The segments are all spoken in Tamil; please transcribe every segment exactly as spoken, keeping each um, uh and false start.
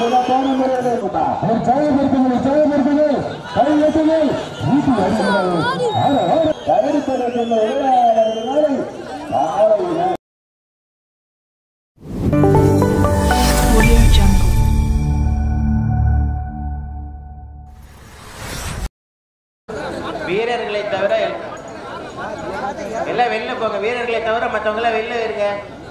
சிறப்பான முறையில் உற்சாகப்படுத்துங்கள் உற்சாகப்படுத்துங்கள் கை எட்டுங்கள் வீட்டு அடிக்கிறது கரடி தொடர்கின்ற விளையாடுகளை வீரர்களை தவிர எல்லாம் வெளில போங்க. வீரர்களை தவிர மற்றவங்க எல்லாம் வெளில இருங்க.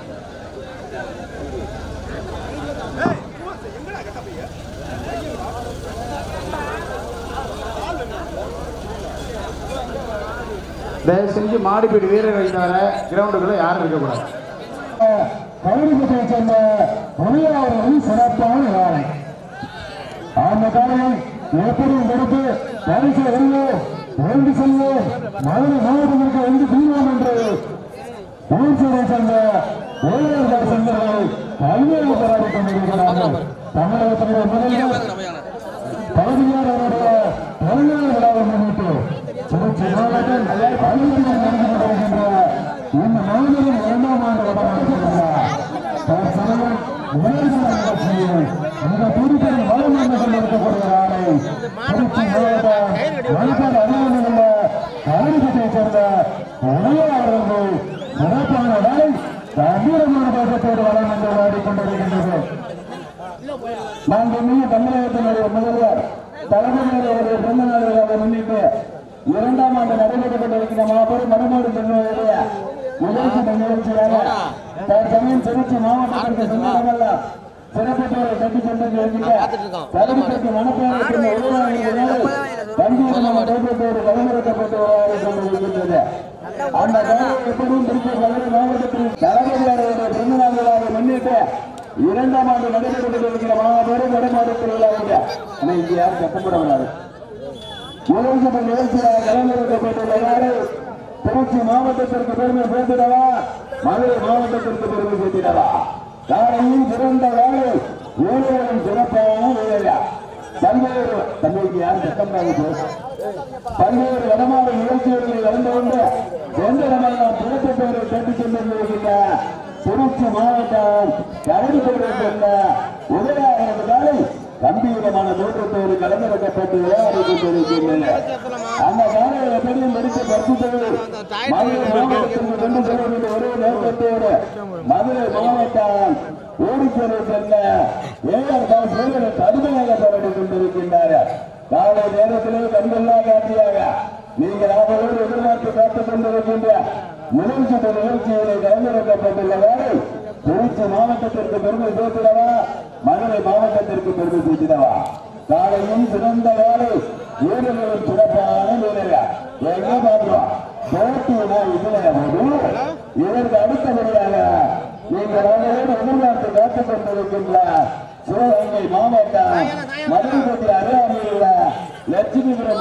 தயவு செஞ்சு மாடிப்பீடு வீரர்களை தவிர கிரவுண்டுக்குள்ள யாரும் இருக்கக்கூடாது. கவுனிப்பட்டியை சேர்ந்த பொறியாளர்கள் சிறப்பான விளையாடும் அந்த காலையில் எப்படியும் கொடுத்து பரிசு வெல்வோம் வேண்டு செல்வோம் மதுரை மாவட்டத்திற்கு வந்து தீர்வோம் என்று ஊர்ச்சூரை சேர்ந்த ஊழியர்கள் சென்றவர்கள் பல்வேறு போராடி கொண்டிருக்கிறார்கள். தமிழகத்தினுடைய முதல்வர் பகுதியாளருடைய தொழிலாளர் விழாவை முன்னிட்டு திருச்சி மாவட்டம் பள்ளியில் நடந்து கொண்டிருக்கின்ற இந்த மாநிலம் இரண்டாம் ஆண்டு வடமாடுகிறார் தற்சமயம் நிகழ்ச்சியில் மிக துடிப்பதில் வளம் வந்து கொண்டிருக்கக்கூடிய ஆணை திருச்சி மாவட்டம் மணிப்பாடு அருகில் உள்ள கவுனிப்பட்டியை சேர்ந்த உதவியாளர்கள் சிறப்பான வேலை கம்பீரமான தோற்றத்தோடு வளம் வந்து ஆடிக்கொண்டிருக்கின்றது. நாங்கள் தமிழகத்தினுடைய முதல்வர் தலைமையுடைய பிறந்த நாள் விழாவை முன்னிட்டு இரண்டாம் ஆண்டு நடைபெற்றுக் கொண்டிருக்கிற மாபெரும் மறுமொழி திருவிழாவுடைய நிகழ்ச்சி நிகழ்ச்சியாக தற்சமயம் திருச்சி மாவட்டத்திற்கு சொந்தமல்ல சிறப்பத்தோரை கட்டி சென்றிருக்கின்ற கருவிக்கு மனப்பேரத்தின் கம்பீரமான தோற்றத்தோடு கலந்துரைக்கப்பட்டு விளையாடி கொண்டிருக்கின்றது. அந்த கலையை எப்படியும் திருச்சி கல்லூரி மாவட்டத்தில் தலைமையுடைய பிறந்த நாள் விழாவை முன்னிட்டு இரண்டாம் ஆண்டு நடைபெற்றுக் கொண்டிருக்கிற மாபெரும் வடமாடு திருவிழாவுடைய ஆனால் இங்கே யாரும் கட்டப்படவில்லை நிகழ்ச்சி நிகழ்ச்சியாக கலந்துரைக்கப்பட்டுள்ளவாறு திருச்சி மாவட்டத்திற்கு பெருமை சேர்த்திடவா மதுரை மாவட்டத்திற்கு பெருமை சேர்த்திடவா காலையில் சிறந்த வேலை ஊழியர்களும் சிறப்பான வேலையா பல்வேறு தங்களுக்கு யார் சட்டமாக பல்வேறு வடமாடு நிகழ்ச்சிகளில் கலந்து கொண்டு எந்த இடமெல்லாம் சிறப்பு பெயரை கேட்டுச் சென்றிருக்கின்ற திருச்சி மாவட்டம் கரடி கொண்டிருக்கின்ற உதயாளர்களால் கம்பீரமான தோற்றத்தோடு கலந்துரைக்கப்பட்டு விளையாடி கொண்டிருக்கின்றன. அந்த காலையை எப்படியும் படித்து கற்பித்தது மதுரை மாவட்டத்திற்கு கொண்டு செல்ல வேண்டிய ஒரே நோக்கத்தோடு மதுரை மாவட்டம் ஓடிச்சேரி சென்ற ஏஆர் தாஸ் வீரர்கள் கடுமையாக போராடி கொண்டிருக்கின்றார்கள். காலை நேரத்திலே கண்கொள்ளா காட்சியாக நீங்கள் அவரோடு எதிர்பார்த்து காத்துக் கொண்டிருக்கின்ற நிகழ்ச்சி நிகழ்ச்சியிலே கலந்துரைக்கப்பட்டுள்ளவாறு திருச்சி மாவட்டத்திற்கு பெருமை சேர்த்திடவா மதுரை மாவட்டத்திற்கு பெருமை சேர்த்திடவா காலையும் சிறந்த வேலை வீரர்களும் சிறப்பான வீரர்கள் எங்கே பார்க்கிறோம் போட்டியினா இதுல போது இதற்கு அடுத்தபடியாக நீங்கள் அவரோடு எதிர்பார்த்து காத்துக் கொண்டிருக்கின்ற சிவகங்கை மாவட்டம் மதுரைப்பட்டி அருகாமையில் உள்ள லட்சுமிபுரம்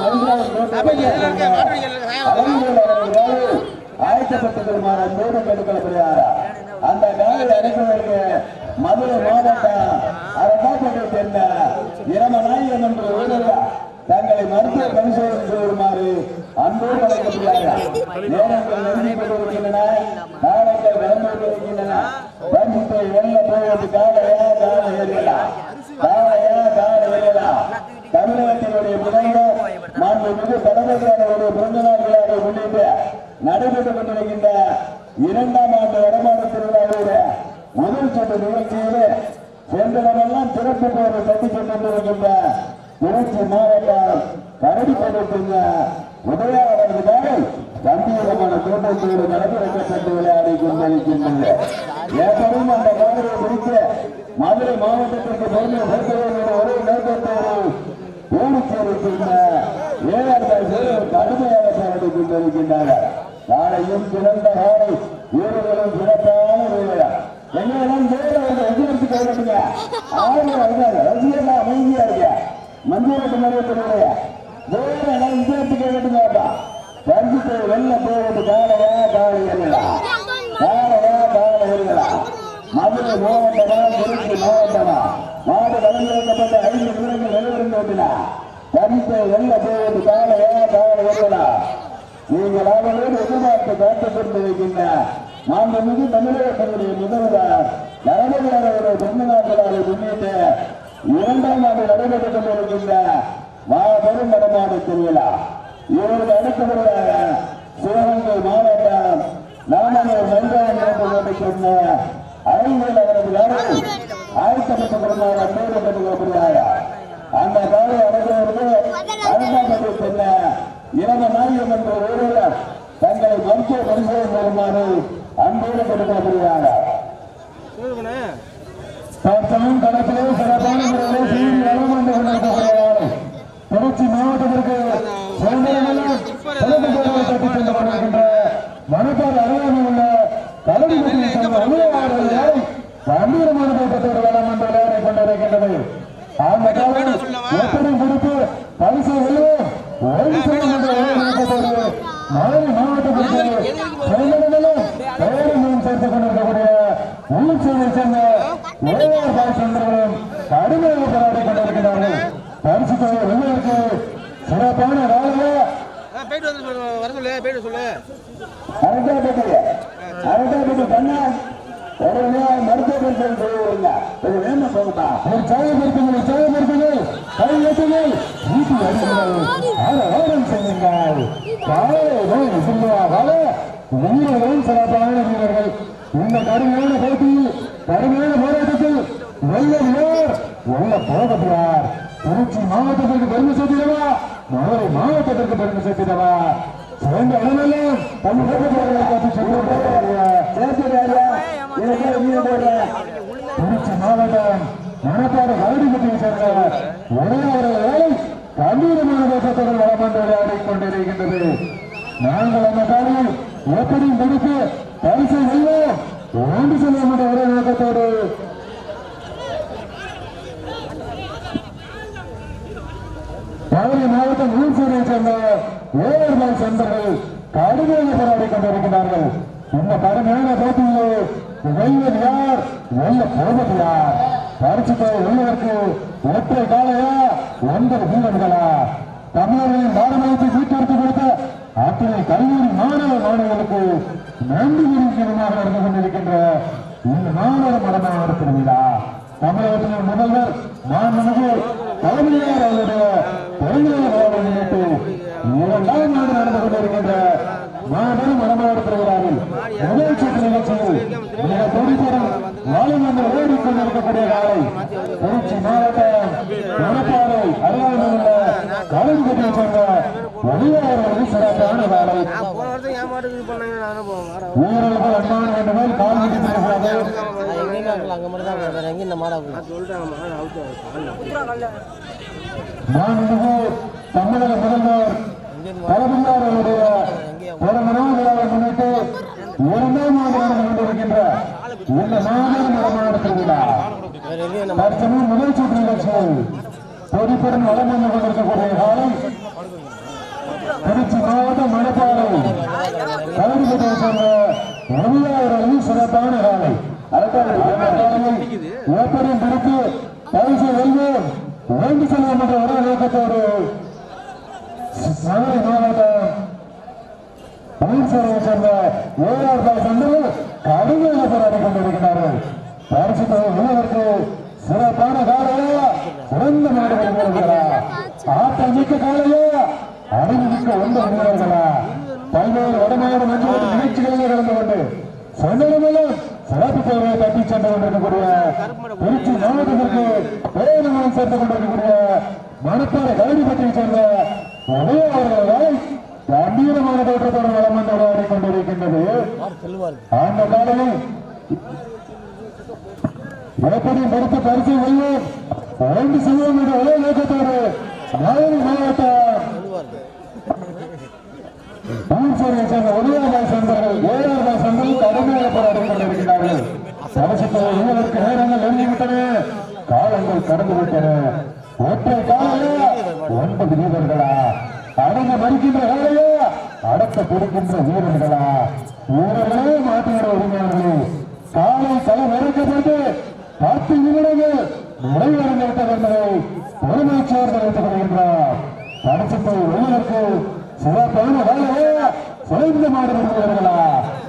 ஆயத்தப்பட்டிருக்கிற மூலம் எடுக்கப்படுகிறார். அந்த காலையில் அடைப்பதற்கு மதுரை மாவட்டம் அரசாங்கத்தை சேர்ந்த இரமநாயகம் என்ற வீரர்கள் தங்களை மருத்துவ பரிசோதனை செய்யுமாறு அன்போடு அழைக்கப்படுகிறார்கள். நேரங்கள் நெருங்கி கொண்டிருக்கின்றன, காலங்கள் விளம்பி கொண்டிருக்கின்றன. பரிசுத்தை வெள்ள போவது காலையா கால ஏறியலா காலையா கால ஏறியலா தமிழகத்தினுடைய முதல்வர் மாண்புமிகு தலைமையாளருடைய பிறந்த நாள் விழாவை முன்னிட்டு நடைபெற்றுக் கொண்டிருக்கின்ற இரண்டாம் ஆண்டு வடமாடு திருவிழாவுடைய முதல் சொந்த நிகழ்ச்சியிலே சென்றவரெல்லாம் சிறப்பு பெயரை தட்டி சென்றிருக்கின்ற திருச்சி மாவட்டம் கரடி கொண்டிருக்கின்ற உதயாளர்களுக்காக கம்பீரமான தோட்டத்தோடு நடப்பிடப்பட்டு விளையாடி கொண்டிருக்கின்றது. ஏற்படும் அந்த மாதிரியை குறித்து மதுரை மாவட்டத்திற்கு பெருமை சேர்க்க ஒரே நோக்கத்தோடு ஓடிச்சேர்க்கின்ற ஏழாயிரம் கடுமையாக போராடி கொண்டிருக்கின்றனர். காலையும் சிறந்த காலை வீரர்களும் சிறப்பான வீரர்கள் எங்கெல்லாம் வீரர்கள் எதிர்த்து கைவிடுங்க ஆயிரம் ரசிகர்கள் அமைதியா இருக்க மந்திரத்து நிறைய வீரர்கள் எதிர்த்து கைவிடுங்கப்பா பரிசுத்தை வெள்ள போவது காலையா காலை எல்லாம் காலையா காலை வருகளா மதுரை மாவட்டமா திருச்சி மாவட்டமா மாடு கலந்துரைக்கப்பட்ட ஐந்து வீரர்கள் வெளிவருந்தோட்டினா பரிசை வெள்ள போவது காலையா காலை வருகளா நீங்கள் அவர்களோடு எதிர்பார்த்து காத்துக் கொண்டிருக்கின்ற மாண்புமிகு தமிழகத்தினுடைய முதல்வர் தலைமையாளருடைய பிறந்த நாட்களாக முன்னிட்டு இரண்டாம் ஆண்டு நடைபெற்றுக் கொண்டிருக்கின்ற மாபெரும் நடமாடு திருவிழா. இவருக்கு அடுத்தபடியாக சிவகங்கை மாவட்டம் நாமநல்லூர் வெங்காயம் சொன்ன ஐந்து அவரது யாரும் ஆயிரத்தி கொண்டார் அன்போடு கட்டுக்கப்படுகிறார். அந்த காலை அடைந்தவர்கள் அரசாங்கத்தை சொன்ன இரண்டு நாயகம் என்ற ஒருவர் தங்களை மருத்துவ பரிசோதனை வருமாறு அன்போடு கட்டுக்கப்படுகிறார். தற்சமயம் களத்திலே சிறப்பான முறையில் செய்தி வளம் வந்து கொண்டிருக்கிறார். திருச்சி மாவட்டத்திற்கு தட்டி சென்று கொண்டிருக்கின்ற மணப்பாறை அருகாமையில் உள்ள கலடிப்பட்டியை சேர்ந்த அலுவலர்களை கம்பீரமான தோட்டத்தோடு வளம் என்று விளையாடி கொண்டிருக்கின்றது. அந்த காலம் எப்படி கொடுத்து பரிசு வெல்லும் ஓய்வு செய்யும் என்ற நோக்கத்தோடு மதுரை மாவட்டத்திற்கு செயல்களும் பெயரையும் சேர்த்துக் கொண்டிருக்கக்கூடிய உள்ளூர் சேர்ந்த ஏஆர் பாலச்சந்திரர்களும் கடுமையாக போராடி கொண்டிருக்கிறார்கள். பரிசு தொகை வெல்வதற்கு சிறப்பான வேலையை அரசாங்கப்பட்டி பண்ணா ஒரு மருத்துவ பரிசோதனை ஒரு வேணும் போகுதா ஒரு சாய மருத்துவங்கள் சாய மருத்துவங்கள் கை ஏற்றுங்கள் வீட்டு ஆரோரம் செய்யுங்கள் வீரர்களும் சிறப்பான வீரர்கள். இந்த கடுமையான போட்டியில் கடுமையான போராட்டத்தில் வெள்ளவியார் வெள்ள போகிறார். திருச்சி மாவட்டத்திற்கு பெருமை சேர்த்திடவா மதுரை மாவட்டத்திற்கு பெருமை சேர்த்திடவா சிறந்த இடமெல்லாம் திருச்சி மாவட்டம் மணப்பாறை கலடிப்பட்டியை சேர்ந்த ஒரே ஒரு வேலை கம்பீரமான தேசத்துடன் வளமன்று விளையாடிக் கொண்டிருக்கின்றது. நாங்கள் அந்த காலையில் எப்படி முடித்து பரிசை வெல்வோம் ஓண்டு செல்வோம் என்ற ஒரே நோக்கத்தோடு மதுரை மாவட்டம் ஊர்சூரை சேர்ந்த ஏழர்கள் சென்றர்கள் கடுமையாக போராடி கொண்டிருக்கிறார்கள். இந்த கடுமையான போட்டியிலே வெல்வது யார் வெல்ல போவது யார்? பரிசுத்தை வெல்வதற்கு ஒற்றை காலையா ஒன்பது வீரர்களா? தமிழர்களின் பாரம்பரியத்தை மீட்டெடுத்து கொடுத்த அத்தனை கல்லூரி மாணவ மாணவர்களுக்கு நன்றி விரும்பினமாக நடந்து கொண்டிருக்கின்ற இந்த மாணவ மடமான திருவிழா தமிழகத்தின் முதல்வர் மாண்புமிகு தலைமையார் அவருடைய பிறந்தநாளை முன்னிட்டு இரண்டாம் நாடு நடந்து கொண்டிருக்கின்ற மாபெரும் மடமாடு திருவிழாவில் முதல் சுற்று நிகழ்ச்சியில் மிக துடிப்புடன் வாழும் என்று ஓடிக் கொண்டிருக்கக்கூடிய காலை திருச்சி மாவட்டம் மணப்பாறை அருகாமையில் உள்ள கலடிப்பட்டியை சேர்ந்த வெளியாளர்களுக்கு சிறப்பான காலை வீரர்கள் அன்பான வேண்டுமேல் கால் விட்டு தமிழக முதல்வர் தலைமையார் அவருடைய பிறந்தநாள் விழாவை முன்னிட்டு இரண்டாம் ஆண்டு நடந்து கொண்டிருக்கின்ற இந்த மாநில நடமாட திருவிழா தற்சமயம் முதல் சுற்று நிகழ்ச்சியில் பொதுப்புடன் வளம் வந்து கொண்டிருக்கக்கூடிய காலம் திருச்சி மாவட்டம் மணப்பாறை கலடிப்பட்டியை சேர்ந்த வெளியாளர்களும் சிறப்பான காலை ஏற்படும் பிடித்து பரிசு வெல்வோம் ஓய்வு செல்வோம் என்ற ஒரே நோக்கத்தோடு மதுரை மாவட்டம் ஊர்சூரை சேர்ந்த ஏஆர் பாலச்சந்திரர்கள் கடுமையாக போராடி கொண்டிருக்கிறார்கள். பரிசு தொகை வெல்வதற்கு சிறப்பான காலையா சிறந்த மாடுகள் வீரர்களா? ஆற்றல் மிக்க காலையா அறிவு மிக்க ஒன்பது வீரர்களா? பல்வேறு வடமாறு மஞ்சள் நிகழ்ச்சிகளிலே கலந்து கொண்டு சொன்னதும் சிறப்பு தேவையை தட்டி சென்று கொண்டிருக்கக்கூடிய திருச்சி மாவட்டத்திற்கு பேரமனம் சேர்த்துக் கொண்டிருக்கக்கூடிய மணப்பாறை கலடிப்பட்டியை சேர்ந்த ஒரே அவர்களை கம்பீரமான தோற்றத்தோடு வளம் வந்து விளையாடி கொண்டிருக்கின்றது. அந்த காலையில் எப்படி படுத்த பரிசை வெல்வோம் ஓய்வு செய்வோம் என்ற ஒரே நோக்கத்தோடு மதுரை மாவட்டம் ஊர்சூரை சேர்ந்த ஒளியார் சென்றவர்கள் ஏழார் சென்றவர்கள் கடுமையாக போராடி கொண்டிருக்கிறார்கள். பரிசுத்தை வெல்வதற்கு நேரங்கள் நெருங்கிவிட்டன, காலங்கள் கடந்துவிட்டன. ஒற்றை காலையா ஒன்பது வீரர்களா? அடங்க மறிக்கின்ற காலையா அடக்க கொடுக்கின்ற வீரர்களா? வீரர்களே மாட்டியோட உரிமையாளர்களே காலை தலை நெருக்கப்பட்டு பத்து நிமிடங்கள் நிறைவேறிவிட்டது என்பதை பொறுமை சேர்ந்து வைத்துக் கொள்கின்றார். பரிசுத்தை வெல்வதற்கு சிறப்பான வேலையா சிறந்த மாடு வீரர்களா?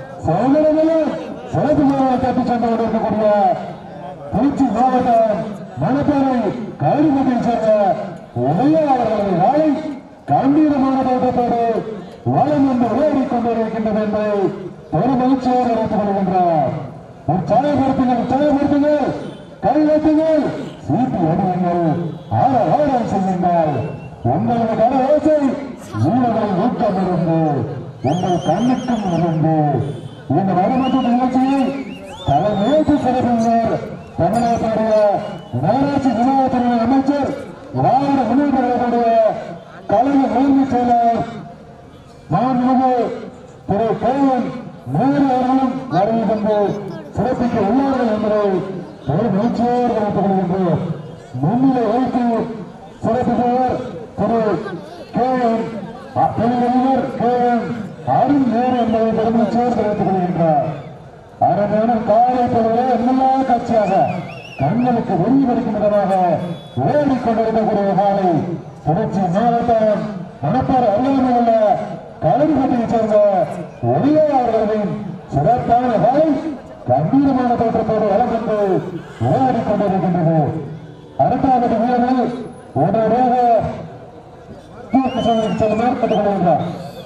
செயலிடங்களும் சிறப்பு மாவட்ட தட்டி சென்று கொண்டிருக்கக்கூடிய திருச்சி மாவட்டம் மணப்பாறை கருமத்தை சேர்ந்த உதய அவர்களது வாழை கம்பீரமான தோட்டத்தோடு வளம் என்று விளையாடி கொண்டிருக்கின்றது என்பதை ஒரு மகிழ்ச்சியோடு நடத்திக் கொள்கின்றார். உற்சாகப்படுத்துங்கள், உற்சாகப்படுத்துங்கள், கைவெட்டுங்கள், சீட்டி அடியுங்கள், ஆட ஆடம் செய்யுங்கள். உங்களது கர ஓசை வீரர்களின் ஊக்கம் இருந்து உங்கள் கண்ணுக்கும் இருந்து இந்த வரமற்ற நிகழ்ச்சியை தலைமையேற்று சிறப்பினர் தமிழகத்துடைய நகராட்சி நிர்வாகத்துறை அமைச்சர் திராவிட முன்னேற்ற கழகத்துடைய கலைஞர் முதன்மை செயலர் மாண்புமிகு திரு கேவன் நேரு அவர்களும் வருகை தந்து சிறப்பிக்க உள்ளார்கள் என்பதை ஒரு மகிழ்ச்சியோடு வைத்துக் கொள்கின்றோம். முன்னிலை வைத்து சிறப்பிப்பவர் திரு கேவன் தொழிலதிபர் கேவன் அருண் நேரு என்பதை பெருமகிழ்ச்சியோடு வைத்துக் கொள்கின்றார். அருமையான காலை பொழுது எல்லா காட்சியாக கண்களுக்கு ஒளி வடிக்கும் விதமாக விளையாடிக் கொண்டிருக்கக்கூடிய காலை திருச்சி மாவட்டம் மணப்பாறை அருகாமையில் உள்ள கலரிப்பட்டியைச் சேர்ந்த ஒளியா அவர்களின் சிறப்பான காலை கம்பீரமான தோற்றத்தோடு வளம் வந்து விளையாடிக் கொண்டிருக்கின்றது. அடுத்தாவது வீரர்கள் உடனடியாக செல்லுமாறு கேட்டுக் கொள்கின்றார்.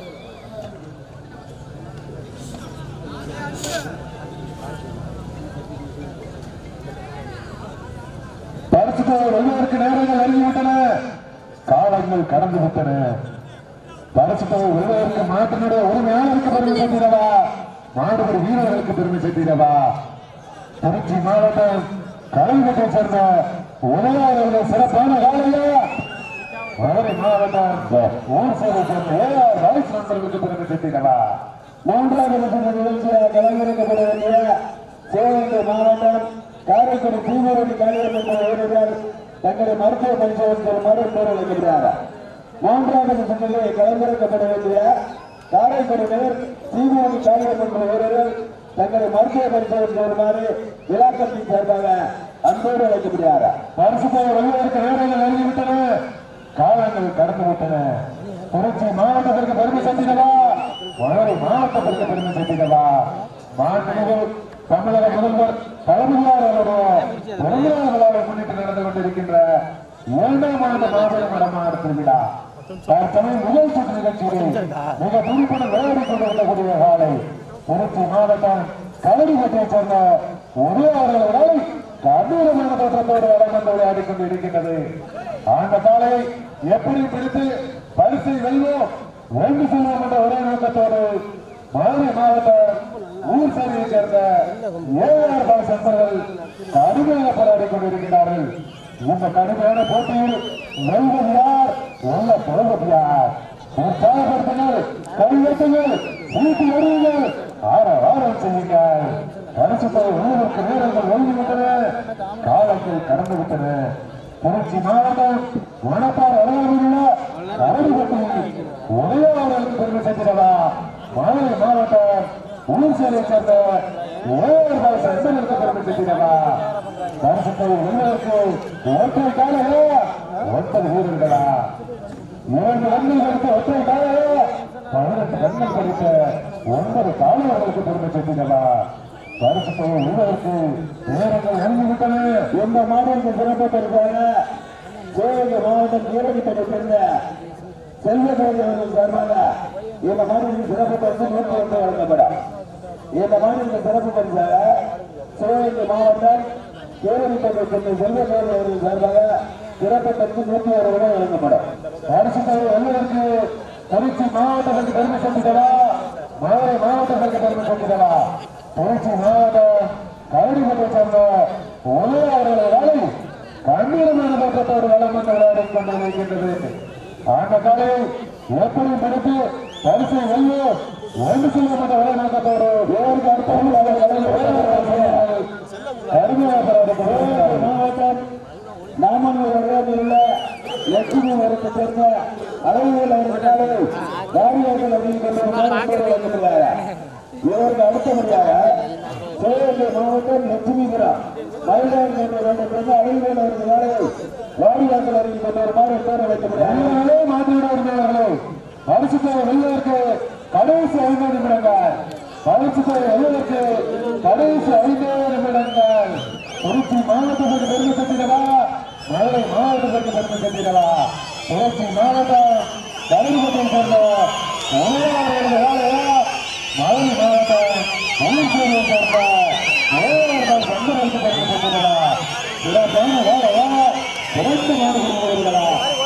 வெள்ளையருக்கு நேரங்கள் நெருங்கிவிட்டன, காலங்கள் கடந்து விட்டன. பரிசுத்தவை வெள்ளையருக்கு மாட்டினுடைய உரிமையாளருக்கு பெருமை சேர்த்திடவா, மாடுபடி வீரர்களுக்கு பெருமை சேர்த்திடவா. திருச்சி மாவட்டம் கலைவத்தை சேர்ந்த உதயாளர்கள் சிறப்பான காலையா, மதுரை மாவட்டம் ஊர் சேவை சேர்ந்த ஏஆர் ராய்ஸ் நண்பர்களுக்கு பெருமை சேர்த்திடவா. மூன்றாவது நிகழ்ச்சியாக கலைஞருக்கு வேண்டிய சிவகங்கை மாவட்டம் காரைக்குடி தீவிரடி கலைஞர் என்ற வீரர்கள் தங்களை மருத்துவ பரிசோதனை மருத்துவர் அளிக்கிறார். மூன்றாவது சங்கங்களை கலந்திருக்கப்பட வேண்டிய காரைக்குடி நகர் தீவிரடி கலைஞர் என்ற வீரர்கள் தங்களை மருத்துவ பரிசோதனை வருமாறு விழாக்கத்தின் சார்பாக அன்போடு அழைக்கப்படுகிறார். பரிசுத்தவை வெள்ளையருக்கு நேரங்கள் நெருங்கிவிட்டன, காலங்கள் கடந்து விட்டன. திருச்சி மாவட்டத்திற்கு பெருமை சேர்த்திடவா, மதுரை மாவட்டத்திற்கு பெருமை சேர்த்திடவா. மாண்புமிகு தமிழக முதல்வர் தளபதியார் அவருடைய பிறந்தநாள் விழாவை முன்னிட்டு நடந்து கொண்டிருக்கின்ற இரண்டாம் ஆண்டு மாபெரும் வடமாடு திருவிழா தற்சமயம் முதல் சுற்று நிகழ்ச்சியில் மிக துடிப்புடன் விளையாடிக் கொண்டிருக்கக்கூடிய காலை திருச்சி மாவட்டம் கலரிப்பட்டியைச் சேர்ந்த ஒரே அவர்களை கம்பீரமான தோற்றத்தோடு வளம் வந்து விளையாடிக் கொண்டு இருக்கின்றது. அந்த காலை எப்படி பிடித்து பரிசை வெல்வோம் வென்று செல்வோம் என்ற ஒரே நோக்கத்தோடு மதுரை மாவட்டம் ஊர் சேவையை சேர்ந்த ஏஆர் பாஸ் நண்பர்கள் கடுமையாக போராடிக் கொண்டிருக்கிறார்கள். இந்த கடுமையான போட்டியில் வெல்வது யார், வெல்ல போவது யார்? உற்சாகப்படுத்துங்கள், கையெழுத்துங்கள், சீட்டு எறியுங்கள், ஆற ஆரம் செய்யுங்கள். பரிசுத்தை உள்ளதற்கு வீரர்கள் ஒழுங்கிவிட்டன, காலங்கள் கடந்து விட்டன. திருச்சி மாவட்டம் மணப்பாறை அருகாமையில் உள்ள கரடிப்பட்டியில் உதயாளர்களுக்கு பெருமை சேர்த்திடவா, மதுரை மாவட்டம் ஊர் சேவையை சேர்ந்த ஏஆர் பாஸ் நண்பர்களுக்கு பெருமை சேர்த்திடவா. பரிசுத்தை உள்ளதற்கு ஒற்றை காலையா, ஒன்பது வீரர்களா, இரண்டு ரன்கள் கொடுத்து ஒற்றை காலையா, பதினெட்டு ரன்கள் கொடுத்த ஒன்பது காவலர்களுக்கு பெருமை சேர்த்திடவா. பரிசுத்தை உள்ளதற்கு நேரங்கள் நெருங்கிவிட்டன. இந்த மாவட்டத்தில் சிறப்பு பெறுவாங்க சிவகங்கை மாவட்டம் கீழடிப்பட்டை சேர்ந்த செல்வகோவில் சார்பாக இந்த மாநிலத்தில் சிறப்பு பரிசு நூற்றி ஒன்று வழங்கப்படும். இந்த மாநிலத்தில் சிறப்பு பரிசாக சிவகங்கை மாவட்டம் கீழடிப்பட்டை சேர்ந்த செல்வகோவில் அவர்கள் சார்பாக சிறப்பு பரிசு நூற்றி ஒரு ரூபாய் வழங்கப்படும். பரிசுத்தை வெல்வதற்கு திருச்சி மாவட்டத்திற்கு பெருமை சேர்த்திடவா, மதுரை மாவட்டத்திற்கு பெருமை சேர்த்திடவா. திருச்சி மாவட்டம் கரடிப்பட்டை சேர்ந்த ஒரே அவர்களை வேலை கம்பீரமான தோற்றத்தோடு வளம் வந்து விளையாடிக் கொண்டிருக்கின்றது. அந்த காலை எப்படி பிடித்து பரிசை வெல்வோம் ஒன்று செல்லும் என்ற ஒரே நோக்கத்தோடு வேறு மாவட்டம் நாமங்கல் வருவதில் உள்ள லட்சுமி அவருக்கு சேர்ந்த அழகியல் அவர்களுக்காக வாரியார்கள் அறிவிக்கின்ற இவருக்கு அடுத்தபடியாக சிவகங்கை மாவட்டம் லட்சுமிபுரம் மயிலாடுதுறை சேர்ந்த அழகியல் அவர்களுக்காக வாரியார்கள் அறிவிக்கின்றவாறு பேர் அழைக்கப்படுகிறார்களே. மாற்றிவிடுவார்களே பரிசுத்தை வெல்வதற்கு கடைசி ஐந்து நிமிடங்கள், பரிசுத்தை வெல்வதற்கு கடைசி ஐந்து நிமிடங்கள். திருச்சி மாவட்டத்திற்கு பெருமை சேர்த்திடவா, மதுரை மாவட்டத்திற்கு பெருமை சேர்க்கிறவா திருச்சி மாவட்டம் கருங்குப்பம் சேர்ந்த மதுரை மாவட்டம் மல்லிசேரியை சேர்ந்த ஏழாயிரம் சந்தனத்துக்கு பெருமை சேர்க்கிறவா சிறப்பான வேலையா சிறந்து மாறுகிறீர்களா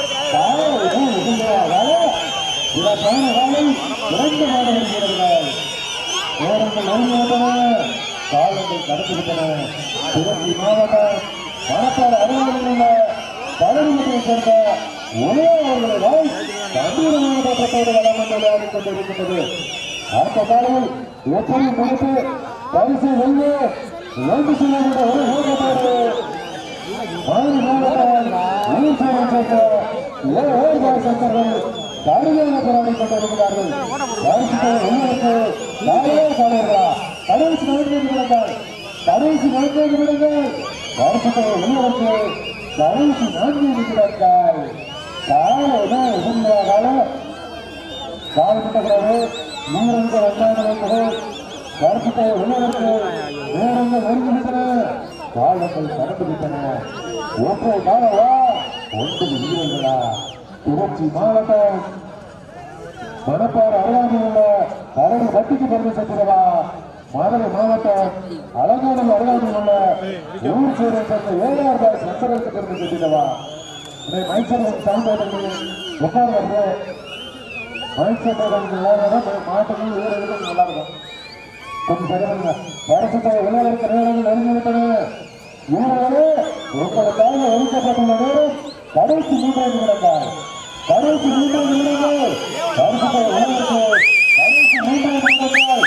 சிறப்பான வேலை சிறந்து மாறுகிறீர்கள் நேரங்கள் நெருங்கிவிட்டன காலங்கள் கடத்திவிட்டன திருச்சி மாவட்டம் மணப்பாடு அருகாமையில் உள்ள கருங்குப்பத்தை சேர்ந்த ஒரே அவர்களால் தண்ணீர் மாவட்டத்தோடு வளம் வந்து விளையாடிக் கொண்டிருக்கின்றது. அடுத்த காலையில் எப்படி முடித்து பரிசு வெள்ளி வென்று செல்லுகின்ற ஒரு ஊக்கத்தோடு மதுரை மாவட்டம் மல்லிசேரியை சேர்ந்த ஏழாயிரம் சந்தர்கள் கடுமையாக போராடி கொண்டிருக்கிறார்கள். உங்களுக்கு நாளையே காலையா கடைசி நடந்து விடுங்கள் கடைசி நடந்து விடுங்கள் வருஷத்தை உள்ளவருக்கு கடைசி நான்கு இருக்கிறார்கள். காலைதான் உண்மையாக காலப்பட்டகிறது நீரங்க வெள்ளாடுகள் வருஷத்தை உள்ளவருக்கு நேரங்கள் நெருங்கிவிட்டன காலங்கள் கடந்துவிட்டன. ஒற்றை காலவா ஒன்பது வீரர்களா திருச்சி மாவட்டம் மணப்பாடு அருகாமையில் உள்ள கரடி வட்டிக்கு பெருமை சேர்க்கிறவா மதுரை மாவட்டம் அலங்காநல்லூர் அருகாமையில் உள்ள ஊர் சேரை சேர்ந்த ஏழாயிரம் ரூபாய் சந்தனத்துக்கு பெருமை சேர்க்கிறவா இதை மைசூர் சாய்பாடுகள் உட்கார் வந்து மைசூர் மாவட்டங்கள் ஊர்களுக்கு நல்லா இருக்கும். கொஞ்சம் சரிங்க வருஷத்தை விளையாடுகிற நேரங்கள் நெருங்கிவிட்டன. இவர்களே உங்களுக்காக ஒதுக்கப்பட்டுள்ள நேரம் கடைசி மூன்றாவது நிமிடங்கள் கடைசி மூன்றாவது நிமிடங்கள் வருஷத்தை விளையாடுக்கு கடைசி மூன்றாவது நிமிடங்கள்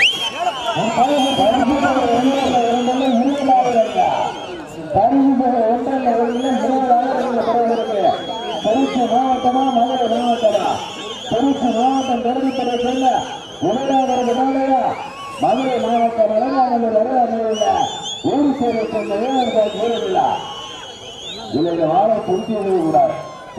திருச்சி மாவட்டமா மதுரை மாவட்டமா திருச்சி மாவட்டம் தெரிவிப்பதை சொல்ல உலகாவது நாளையா மதுரை மாவட்டம் அலங்காநல்லூர் அருகாமையில் ஊர் சேவை சொன்ன ஏழாயிரம் பேரில்லா இதை வாழ பொருத்தியதே கூடாது.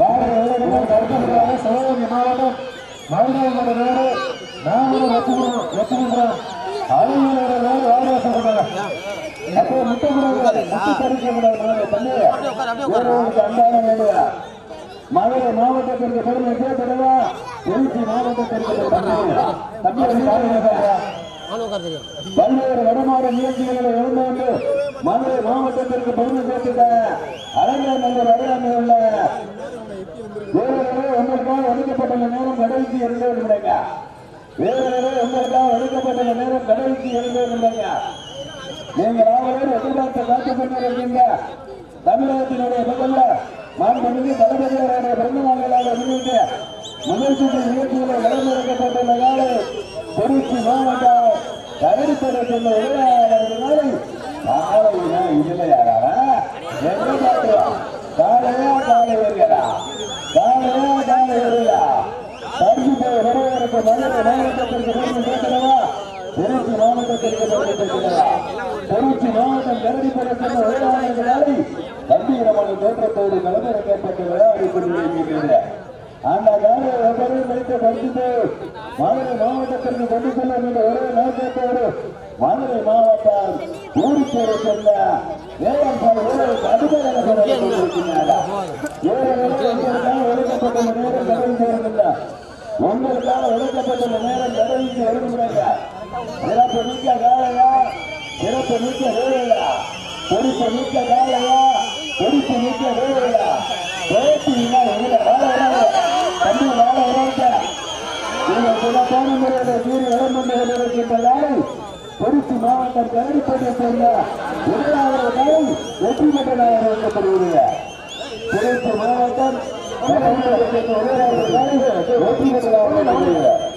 சிவகங்கை மாவட்டம் மதுரை நேரு நாமளும் வச்சுக்கிறோம் வச்சுக்கிறோம் அலுவலர் நேரு ஆலோசனை பண்ணாங்க. அப்போ முட்டை கூடாது முட்டை பறிக்க கூடாது தண்ணி அன்றாட வேண்டிய மதுரை மாவட்டத்திற்கு பெருமை சேர்த்ததா திருச்சி மாவட்டத்திற்கு பல்வேறு வடமாறு முயற்சிகளை எழுந்து மதுரை மாவட்டத்திற்கு பெருமை சேர்த்த அலங்காநல்லூர் அருகாமையில் உள்ள வீரர்களே உங்களுக்காக ஒதுக்கப்பட்டுள்ள நேரம் கடைசி இரண்டு நிமிடங்க. வீரர்களே உங்களுக்காக ஒதுக்கப்பட்டுள்ள நேரம் கடைசி இரண்டு நிமிடங்க. நீங்கள் ஆவலோடு எதிர்பார்த்த காத்துக் கொண்டிருக்கின்ற தமிழகத்தினுடைய முதல்ல மாண்புமிகு தளபதியாருடைய பிறந்த நாள்களாக முன்னிட்டு நிகழ்ச்சிகள் நிகழ்ச்சிகளை வளர்ந்திருக்கப்பட்டுள்ள நாளை திருச்சி மாவட்டம் கரடிப்படை சென்ற இளையாளர்களை காலையா இல்லையாரா எங்க பார்க்கிறா காலையா காலை வருகிறா காலையா காலை வருகிறா தடுப்பு போய் வருவதற்கு மதுரை மாவட்டத்திற்கு பெருமை சேர்க்கிறவா திருச்சி மாவட்டத்திற்கு பெருமை சேர்க்கிறவா திருச்சி மாவட்டம் கரடிப்படை சென்ற இளையாளர்களை கம்பீரமான தோற்றத்தோடு கலந்துரைக்கப்பட்டு விளையாடி கொண்டிருக்கிறது. அந்த காலை ஒவ்வொரு வைத்து படித்து மதுரை மாவட்டத்திற்கு கொண்டு செல்லும் என்ற ஒரே நோக்கத்தோடு மதுரை மாவட்டம் ஊருக்கேரை சென்ற வேளாண் ஊழலுக்கு அதிகாரம் கொண்டிருக்கிறார்கள். ஒதுக்கப்பட்டுள்ள நேரம் கடவுள் சேர்க்கின்ற உங்களுக்காக ஒதுக்கப்பட்டுள்ள நேரம் கடவுளுக்கு எழுதுகிறாங்க. சிறப்பு மிக்க காலையா சிறப்பு மிக்க வேலையா பொறுப்பு மிக்க காலையா பொறுப்பு மிக்க வேலையா பேசினா எங்களை வாழ தண்ணி வாழ உறவுங்க நீங்கள் சிறப்பான முறையில் மீறி இடம் கொண்டு கொண்டிருக்கின்ற நாளை திருச்சி மாவட்டம் கரடிப்பட்டை சேர்ந்த இரண்டாயிரம் நாள் வெற்றி பெற்றதாக வைக்கப்படுகிறது. திருச்சி மாவட்டம் ஒரே நாள் வெற்றி பெற்றதாக வைக்கப்படுகிறது.